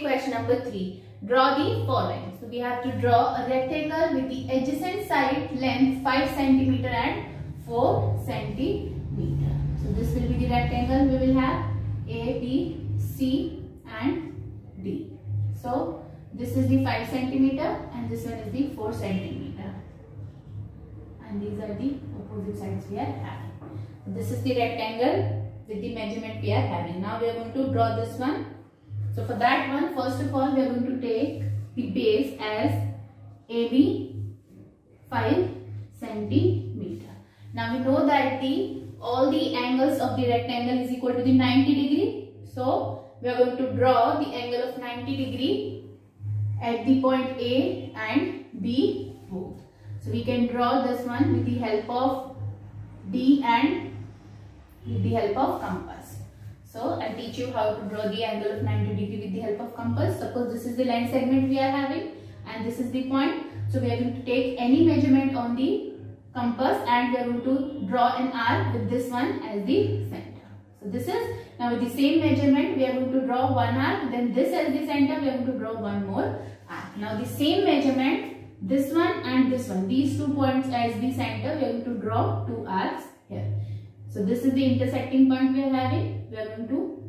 question number 3. Draw the following. So we have to draw a rectangle with the adjacent side length 5 cm and 4 cm. So this will be the rectangle. We will have A, B, C and D. So this is the 5 cm and this one is the 4 cm. And these are the opposite sides we are having. This is the rectangle with the measurement we are having. Now we are going to draw this one. So for that one, first of all, we are going to take the base as AB 5 cm. Now we know that all the angles of the rectangle is equal to the 90 degree. So we are going to draw the angle of 90 degree at the point A and B both. So we can draw this one with the help of D and with the help of compass. So I'll teach you how to draw the angle of 90 degree with the help of compass. Suppose this is the line segment we are having and this is the point. So we are going to take any measurement on the compass and we are going to draw an arc with this one as the center. So this is, now with the same measurement we are going to draw one arc, then this as the center we are going to draw one more arc. Now the same measurement, this one and this one, these 2 points as the center, we are going to draw 2 arcs here. So this is the intersecting point we are having. We are going to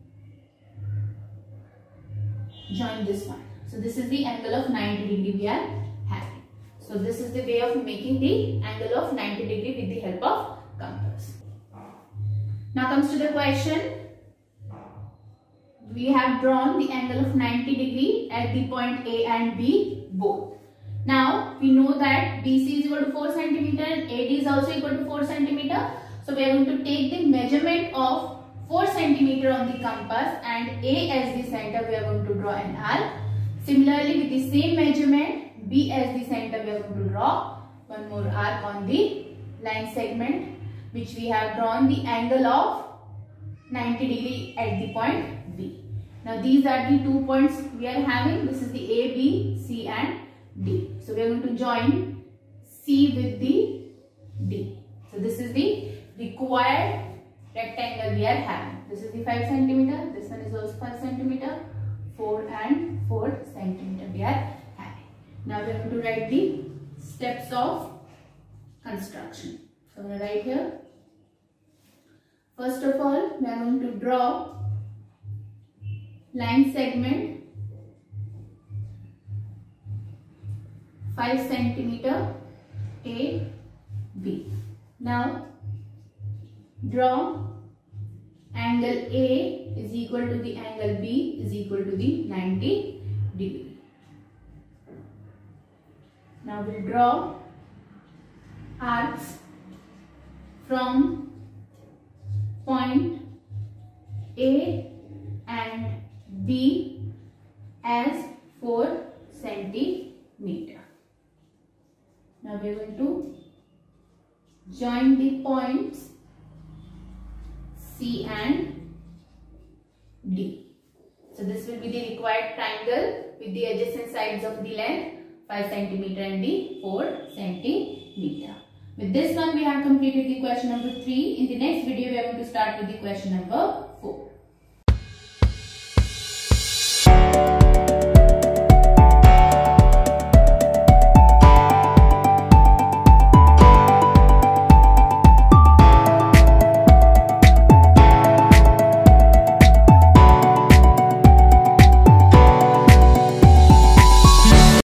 join this one. So this is the angle of 90 degree we are having. So this is the way of making the angle of 90 degree with the help of compass. Now comes to the question. We have drawn the angle of 90 degree at the point A and B both. Now we know that BC is equal to 4 cm and AD is also equal to 4 cm. So we are going to take the measurement of 4 cm on the compass and A as the center we are going to draw an arc. Similarly with the same measurement, B as the center we are going to draw one more arc on the line segment which we have drawn the angle of 90 degree at the point B. Now these are the 2 points we are having. This is the A, B, C and D. So we are going to join C with the D. So this is the required rectangle we are having. This is the 5 cm. This one is also 5 cm. 4 and 4 cm we are having. Now we are going to write the steps of construction. So I'm going to write here. First of all, we are going to draw line segment 5 cm A, B. Now draw angle A is equal to the angle B is equal to the 90 degree. Now we'll draw arcs from point A and B as 4 cm. Now we are going to join the points C and D. So this will be the required triangle with the adjacent sides of the length 5 cm and the 4 cm. With this one we have completed the question number 3. In the next video we are going to start with the question number